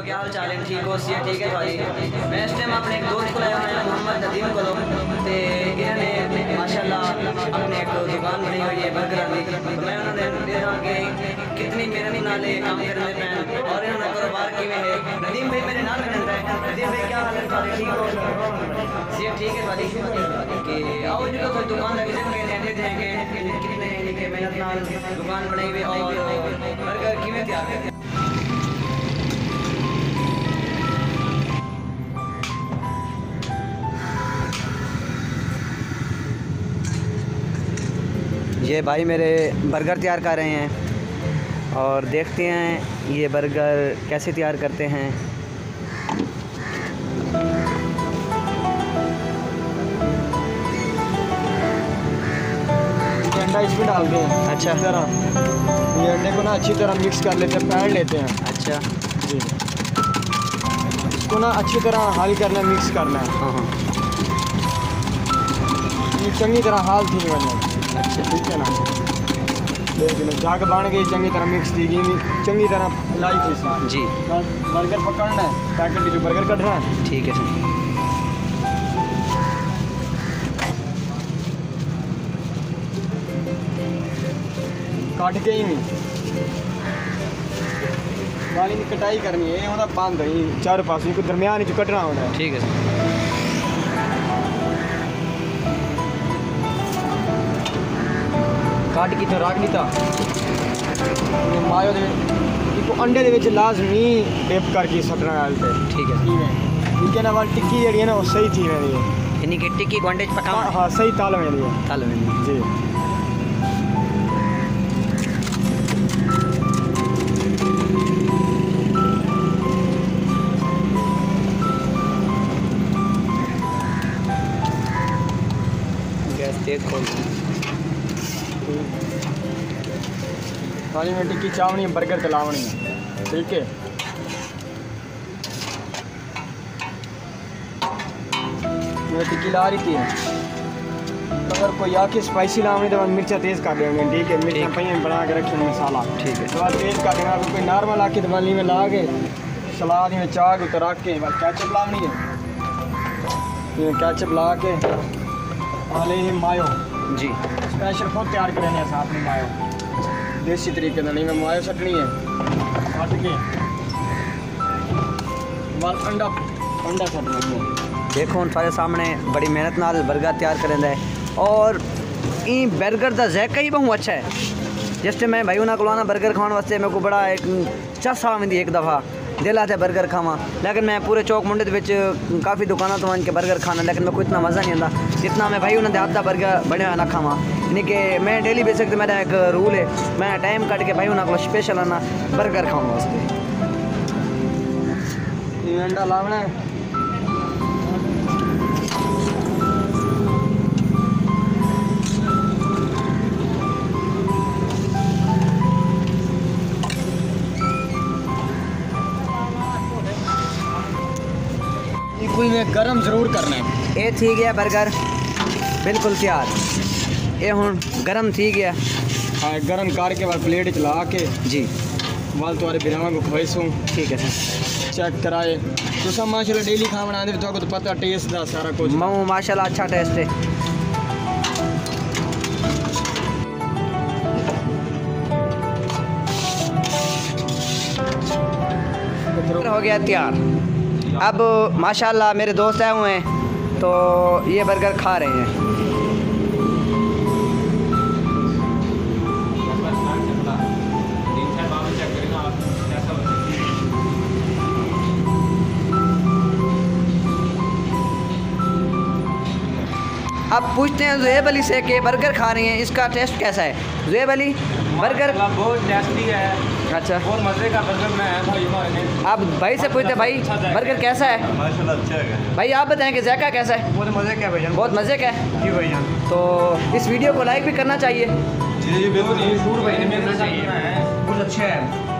क्या हाल चाल है? ठीक हो? सी ठीक है भाई। मैं इस टाइम अपने एक दोस्त को लाया हूँ मोहम्मद नदीम को, तो इन्होंने माशाल्लाह अपने एक दुकान बनाई हुई है बर्गर की। तो मैं उन्होंने देखा कि कितनी मेहनत नाल काम करने पे और इन्होंने कारोबार किए है। नदीम भाई मेरे नाल खड़े हैं। नदीम भाई क्या हाल है तुम्हारे? ठीक हो? सी ठीक है भाई। कि आओ जो कोई दुकान लगी देंगे देंगे कितने मेहनत नाल दुकान बनाई हुई और बर्गर किमें तैयार करते हैं। ये भाई मेरे बर्गर तैयार कर रहे हैं और देखते हैं ये बर्गर कैसे तैयार करते हैं। अंडा इसमें डालते हैं। अच्छा, तरह ये अंडे को ना अच्छी तरह मिक्स कर लेते हैं, फेंट लेते हैं। अच्छा जी, इसको ना अच्छी तरह हाल करना है, मिक्स करना है। हाँ हाँ, ये चंगी तरह हाल थी वजह। अच्छा ठीक है ना, लेकिन जाके बन गई चंगी तरह मिक्स थी गई, चंगी तरह लाई थी जी। बर्गर पकड़ना है, पैकेट जो बर्गर कटना है। ठीक है सर। काट के ही नहीं वाली की कटाई करनी है, ये बंद है चारों पास को दरमियान जो कटना होना है। ठीक है सर। काट की तो रख नहीं था मायो दे इको अंडे दे विच लाजमी डिप करके सटना है। ठीक है ठीक है ना, वाली टिक्की जी है ना वो सही थी मेरी है, यानी कि टिक्की को अंडे पका। हाँ सही ताल मेरी है ताल में जी। गैस तेज खोल खाली में टिक्की चावनी बर्गर तलावनी है। ठीक है, ये टिक्की ला रही थी। अगर कोई आके स्पाइसी लावनी तो मिर्चा तेज़ कर देंगे। ठीक है, मिर्चा पहिए बना के रखे मसाला। ठीक है, तो तेज़ कर देना। कोई नॉर्मल आके दवाली में ला के सलाद में चाह के रख के कैचअप लावनी है। कैचअप ला के आले ही मायो जी स्पेशल खुद तैयार करेंगे साथ में मायो देसी तरीके का नहीं, मैं मायो सटनी है काट के बाद अंडा सटना है। देखो हम सारे सामने बड़ी मेहनत नाल बर्गर तैयार करेंगे और ई बर्गर का जायका ही बहुत अच्छा है। जिस टाइम मैं भाई उन्होंने को आना बर्गर खाने वास्ते मेरे को बड़ा एक चस्सा आती एक दफ़ा दिल आता है बर्गर खावा, लेकिन मैं पूरे चौक मुंडे काफ़ी दुकानों तो मान के बर्गर खाना, लेकिन मेरे को इतना मज़ा नहीं आता जितना मैं भाई उन्होंने हाथ का बर्गर बने हुआ ना खावा। यानी कि मैं डेली बेसिक पे मेरा एक रूल है, मैं टाइम कट के भाई उन्होंने को स्पेशल आना बर्गर खावा वास्ते। अंडा लावना है, कोई में गरम जरूर करना है। ये थी गया बर्गर बिल्कुल तैयार, ये हूँ गरम थी गया। हाँ, गरम करके बाद प्लेट चला के जी वाल तुम्हारे बिरामा को खुआसूँ। ठीक है सर। चेक कराए तो सब माशाल्लाह डेली खा बनाते तो पता टेस्ट दा सारा कुछ माऊ माशाल्लाह अच्छा टेस्ट है। हो गया तैयार। अब माशाल्लाह मेरे दोस्त आए हुए हैं तो ये बर्गर खा रहे हैं। अब पूछते हैं ज़ुएब अली से कि बर्गर खा रहे हैं, इसका टेस्ट कैसा है? ज़ुएब अली बर्गर बहुत टेस्टी है। अच्छा, बहुत मज़े का बर्गर बनाया था भाई। आप भाई से पूछते भाई बर्गर कैसा है? माशाल्लाह अच्छा है भाई आप बताएं कि जायका कैसा है? बहुत मज़े का भैया। बहुत मज़े का है जी भैया। तो इस वीडियो को लाइक भी करना चाहिए। जी बिल्कुल, ये शूट भाई ने मेरे साथ बनाया है, बहुत अच्छा है।